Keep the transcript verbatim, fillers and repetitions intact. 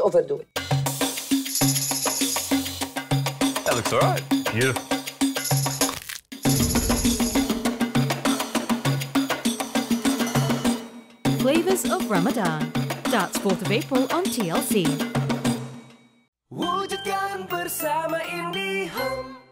overdo it. That looks all right. Beautiful. Flavours of Ramadan starts fourth of April on T L C. Wujudkan bersama IndiHome.